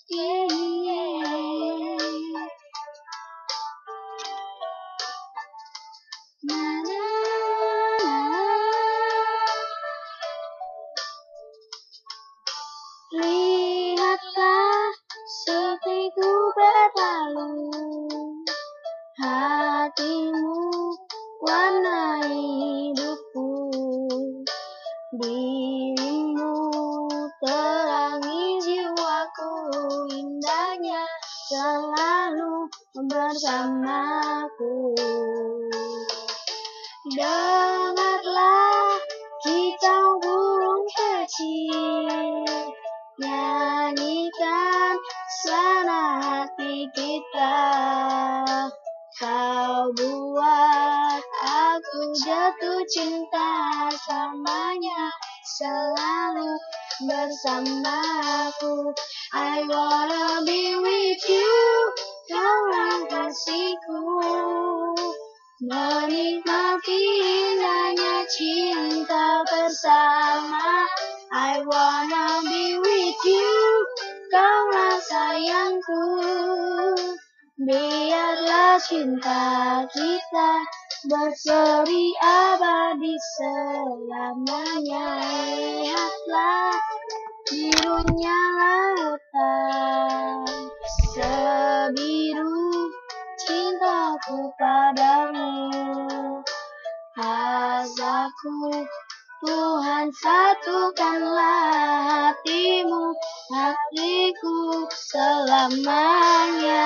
Lihatlah sepiku berlalu, hatimu warnai hidupku, dirimu terangi jiwaku, indahnya selalu bersamaku. Dengarlah kicau burung kecil, nyanyikan suara hati kita. Kau buat aku jatuh cinta, samanya selalu bersamaku. I wanna be with you, kaulah kasihku, menikmati indahnya cinta bersama. I wanna be with you, kaulah sayangku, biarlah cinta kita berseri abadi selamanya. Lihatlah birunya lautan, sebiru cintaku padamu. Asaku Tuhan satukanlah hatimu, hatiku selamanya.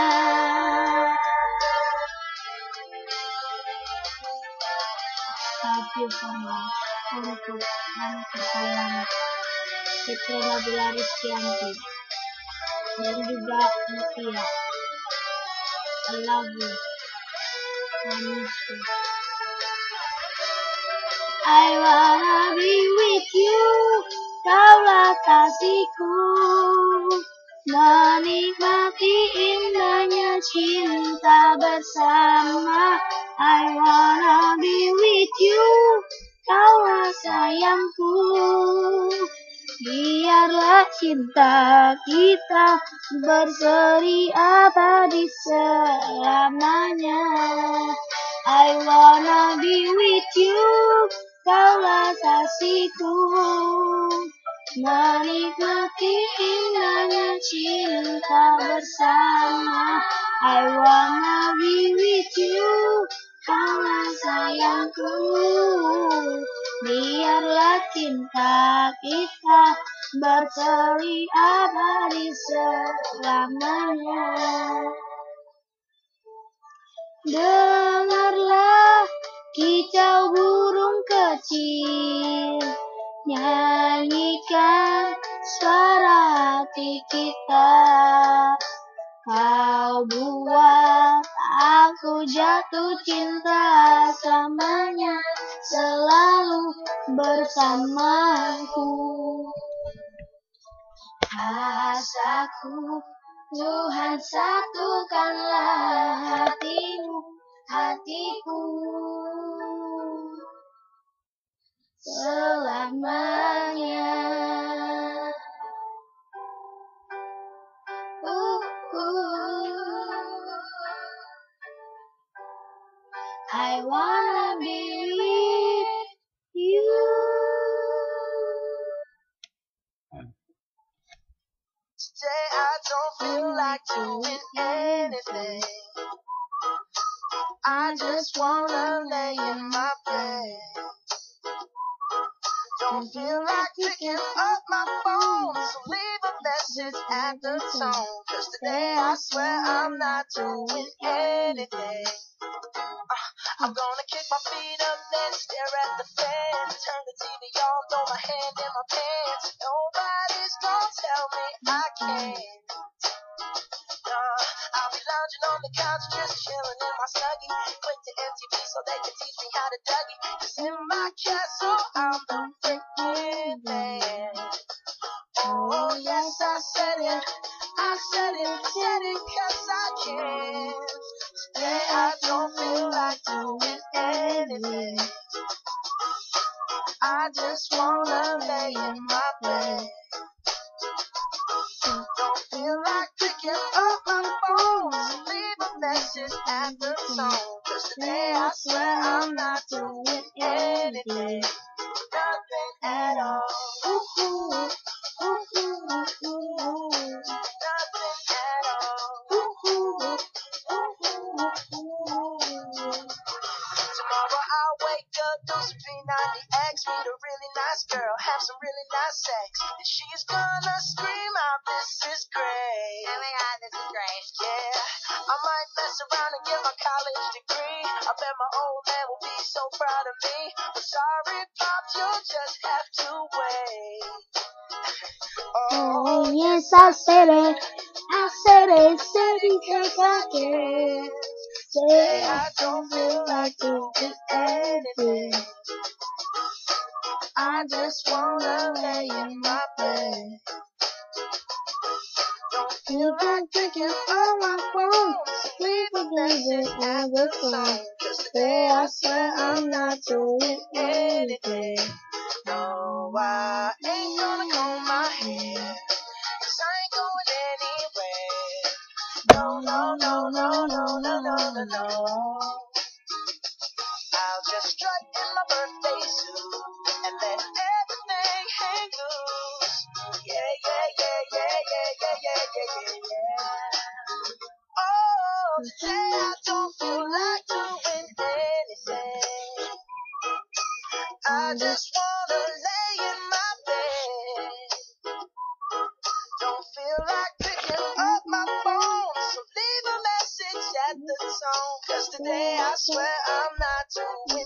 Tapi sama untuk anak kesayangan Fitri Nabila Rizkyanti dan juga Mutia. I love you. I miss you. I wanna be with you, kaulah kasihku, menikmati indahnya cinta bersama. I wanna be with you, kaulah sayangku, biarlah cinta kita berseri abadi selamanya. I wanna be with you, kaulah kasihku, menikmati indahnya cinta bersama. I wanna be with you, kaulah sayangku, biarlah cinta kita berseri abadi selamanya. Dengarlah kicau burung kecil, nyanyikan suara hati kita. Kau buat aku jatuh cinta, samanya selalu bersamaku. Asaku Tuhan satukanlah hatimu, hatiku selamanya. I wanna be with you. Today I don't feel like doing anything. I just wanna lay in my bed. Don't feel like picking up my phone, so leave a message at the tone. 'Cause today I swear I'm not doing anything. I'm gonna kick my feet up, then stare at the fan. Turn the TV on, throw my hand in my pants. Nobody's gonna tell me I can't. I'll be lounging on the couch, just chilling in my Snuggie. Click to MTV so they can teach me how to Dougie. 'Cause in my castle, I'm the freaking man. Oh yes, I said it, 'cause I can. Today I don't feel like doing anything. I just wanna lay in my bed. Don't feel feel like picking up my phone, so leave a message at the tone. 'Cause today I swear I'm not doing anything, nothing at all. Nothing at all. Tomorrow I'll wake up, do some P90X, meet a really nice girl, have some really nice sex, and she's gonna scream out, "This is great." Oh my God, this is great. Yeah, I might mess around and get my college degree. I bet my old man will be so proud of me. But sorry, Pop, you'll just have to wait. Oh, yes, I said it. I said it. Said it, think I can. Say I don't feel like doing anything. I just wanna lay in my bed. Don't feel like picking up my phone, leave a message at the tone. 'Cause today I swear I'm not doing anything. No, I ain't gonna comb my hair, 'cause I ain't going anywhere. No, no, no, no, no, no, no, no, no. I'll just strut in my birthday suit and let everything hang loose. Yeah, yeah, yeah, yeah, yeah, yeah, yeah, yeah, yeah. Oh, today I don't feel like doing anything. I just wanna lay in my bed. Don't feel like picking up my phone, so leave a message at the tone. 'Cause today I swear I'm not doing